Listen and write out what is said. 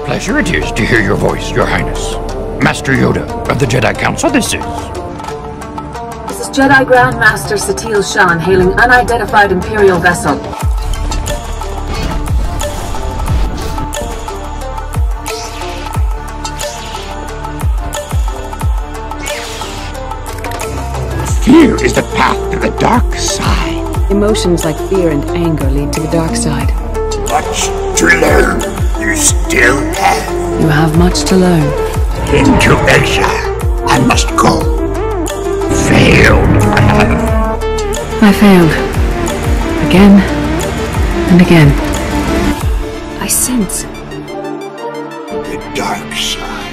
pleasure it is to hear your voice, Your Highness. Master Yoda of the Jedi Council, this is. This is Jedi-Grandmaster Satele Shan, hailing unidentified Imperial vessel. Fear is the path to the dark side. Emotions like fear and anger lead to the dark side. Much to learn you still have. You have much to learn. Into exile I must go. Failed I have. I failed. Again and again. I sense The dark side.